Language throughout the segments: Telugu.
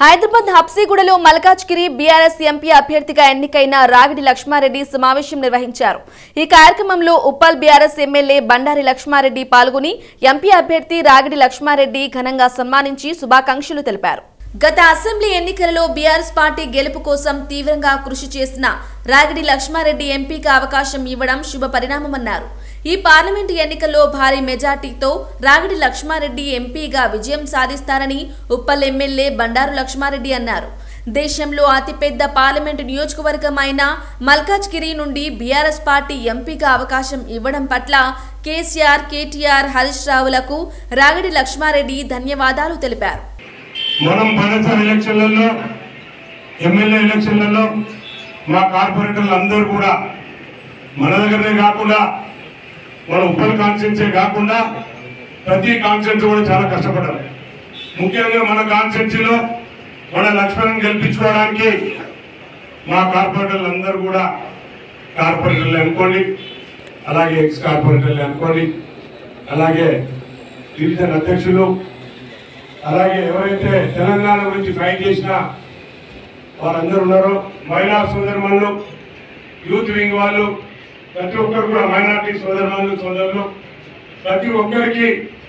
హైదరాబాద్ హబ్సిగూడలో మల్కాజ్గిరి బీఆర్ఎస్ ఎంపీ అభ్యర్థిగా ఎన్నికైన రాగిడి లక్ష్మారెడ్డి సమావేశం నిర్వహించారు। ఈ కార్యక్రమంలో ఉప్పల్ బీఆర్ఎస్ ఎమ్మెల్యే బండారి లక్ష్మారెడ్డి పాల్గొని ఎంపీ అభ్యర్థి రాగిడి లక్ష్మారెడ్డి ఘనంగా సన్మానించి శుభాకాంక్షలు తెలిపారు। గత అసెంబ్లీ ఎన్నికలలో బీఆర్ఎస్ పార్టీ గెలుపు కోసం తీవ్రంగా కృషి చేసిన రాగిడి లక్ష్మారెడ్డి ఎంపీగా అవకాశం ఇవ్వడం శుభ పరిణామమన్నారు। ఈ పార్లమెంటు ఎన్నికల్లో భారీ మెజార్టీతో రాగిడి లక్ష్మారెడ్డి ఎంపీగా విజయం సాధిస్తారని ఉప్పల్ ఎమ్మెల్యే బండారు లక్ష్మారెడ్డి అన్నారు। దేశంలో అతిపెద్ద పార్లమెంటు నియోజకవర్గం అయిన మల్కాజ్గిరి నుండి బీఆర్ఎస్ పార్టీ ఎంపీగా అవకాశం ఇవ్వడం పట్ల కేసీఆర్, కేటీఆర్, హరీష్ రావులకు రాగిడి లక్ష్మారెడ్డి ధన్యవాదాలు తెలిపారు। మనం పైన ఎలక్షన్లలో ఎమ్మెల్యే ఎలక్షన్లలో మా కార్పొరేటర్లు అందరూ కూడా మన దగ్గరనే కాకుండా మన ఉప్పల్ కాన్స్టిట్యున్సీ కాకుండా ప్రతి కాన్స్టిట్యున్సీ కూడా చాలా కష్టపడ్డారు। ముఖ్యంగా మన కాన్స్టిట్యున్సీలో మన లక్ష్మణ్ గెలిపించుకోవడానికి మా కార్పొరేటర్లు అందరూ కూడా కార్పొరేటర్లు అనుకోండి, అలాగే ఎక్స్ కార్పొరేటర్లు అనుకోండి, అలాగే డివిజన్ అధ్యక్షులు, అలాగే ఎవరైతే తెలంగాణ గురించి ఫైట్ చేసినా వారందరూ ఉన్నారో, మహిళా సోదరులు, యూత్ వింగ్ వాళ్ళు, ప్రతి ఒక్కరు కూడా మైనార్టీ సోదరులు ప్రతి ఒక్కరికి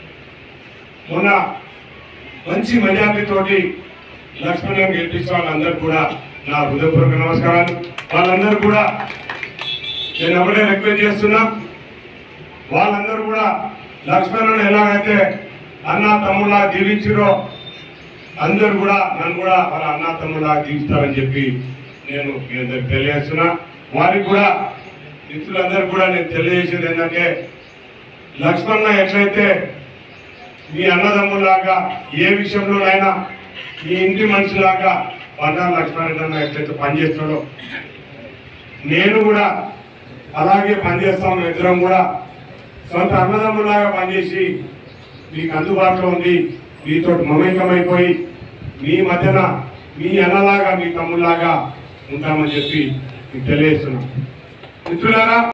మొన్న మంచి మెజార్టీతోటి లక్ష్మణ్ గెలిపించిన వాళ్ళందరూ కూడా నా హృదయపూర్వక నమస్కారాలు। వాళ్ళందరూ కూడా నేను ఒకటే రిక్వెస్ట్ చేస్తున్నా, వాళ్ళందరూ కూడా లక్ష్మణ్ ఎలాగైతే అన్నా తమ్ముళ్ళ దీవించిరో అందరూ కూడా నన్ను కూడా వాళ్ళ అన్నా తమ్ముళ్ళ దీవిస్తారని చెప్పి నేను మీ అందరికి తెలియజేస్తున్నా। వారికి కూడా మిత్రులందరూ కూడా నేను తెలియజేసేది ఏంటంటే, లక్ష్మణ ఎట్లయితే మీ అన్నదమ్ములాగా ఏ విషయంలోనైనా మీ ఇంటి మనిషిలాగా బండారు లక్ష్మారెడ్డి అన్న ఎట్లయితే పనిచేస్తాడో నేను కూడా అలాగే పనిచేస్తాను। ఇద్దరం కూడా సొంత అన్నదమ్ములాగా పనిచేసి మీకు అందుబాటులో ఉంది, మీతో మమేకమైపోయి మీ మధ్యన మీ అన్నలాగా మీ తమ్ముళ్ళలాగా ఉంటామని చెప్పి మీకు తెలియజేస్తున్నాం। మిత్రులారా,